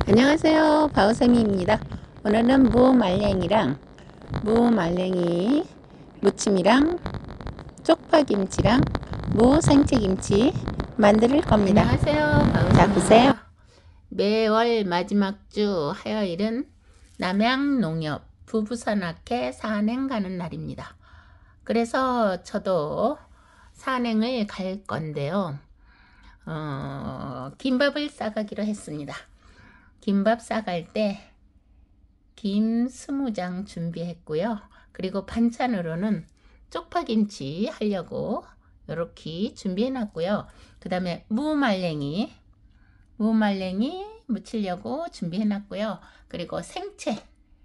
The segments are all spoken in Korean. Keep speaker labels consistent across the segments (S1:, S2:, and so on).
S1: 안녕하세요, 바오쌤입니다. 오늘은 무말랭이 무침이랑 쪽파김치랑 무생채김치 만들 겁니다.
S2: 안녕하세요,
S1: 자, 보세요.
S2: 바우쌤입니다. 매월 마지막 주 화요일은 남양농협 부부산악회 산행 가는 날입니다. 그래서 저도 산행을 갈 건데요. 김밥을 싸가기로 했습니다. 김밥 싸갈 때 김 20장 준비했고요. 그리고 반찬으로는 쪽파김치 하려고 이렇게 준비해 놨고요. 그 다음에 무말랭이 무치려고 준비해 놨고요. 그리고 생채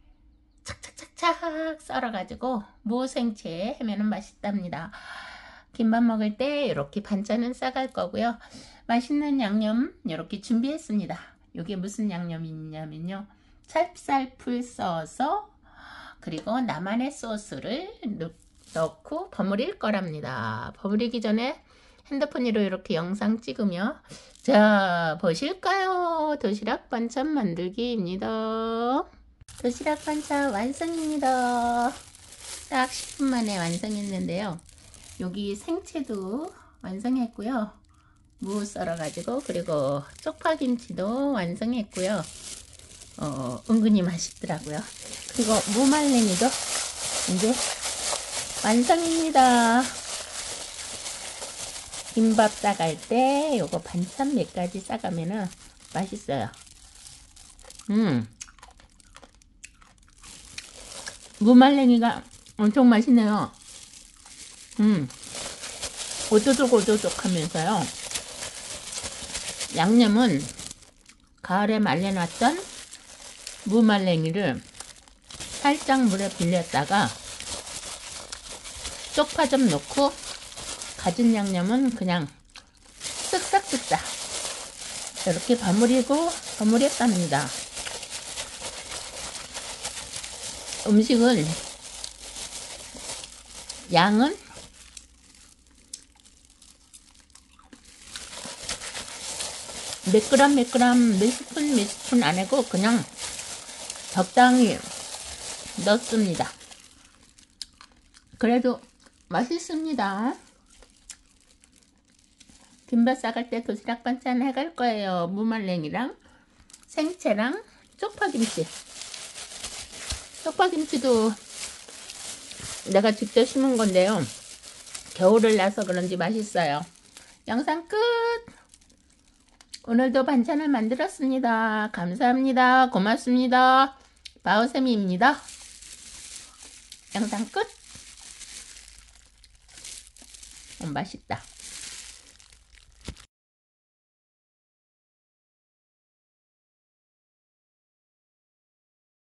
S2: 착착착착 썰어가지고 무생채 하면은 맛있답니다. 김밥 먹을 때 이렇게 반찬은 싸갈 거고요. 맛있는 양념 이렇게 준비했습니다. 이게 무슨 양념이냐면요, 찹쌀풀 써서 그리고 나만의 소스를 넣고 버무릴 거랍니다. 버무리기 전에 핸드폰으로 이렇게 영상 찍으며 자 보실까요? 도시락 반찬 만들기입니다. 도시락 반찬 완성입니다. 딱 10분 만에 완성했는데요. 여기 생채도 완성했고요. 무 썰어가지고, 그리고 쪽파김치도 완성했고요. 은근히 맛있더라고요. 그리고 무말랭이도 이제 완성입니다. 김밥 싸갈 때 요거 반찬 몇 가지 싸가면은 맛있어요. 무말랭이가 엄청 맛있네요. 오도독 하면서요. 양념은 가을에 말려놨던 무말랭이를 살짝 물에 불렸다가 쪽파 좀 넣고 가진 양념은 그냥 쓱싹쓱싹 이렇게 버무렸답니다. 음식은 양은 몇 그램 몇 스푼 안 하고 그냥 적당히 넣습니다. 그래도 맛있습니다. 김밥 싸갈 때 도시락 반찬 해갈 거예요. 무말랭이랑 생채랑 쪽파김치도 내가 직접 심은 건데요. 겨울을 나서 그런지 맛있어요. 영상 끝! 오늘도 반찬을 만들었습니다. 감사합니다. 고맙습니다. 바오쌤입니다. 영상 끝! 맛있다.